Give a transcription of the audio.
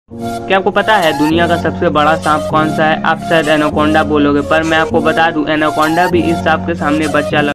क्या आपको पता है दुनिया का सबसे बड़ा सांप कौन सा है? आप शायद एनाकोंडा बोलोगे, पर मैं आपको बता दूं एनाकोंडा भी इस सांप के सामने बच्चा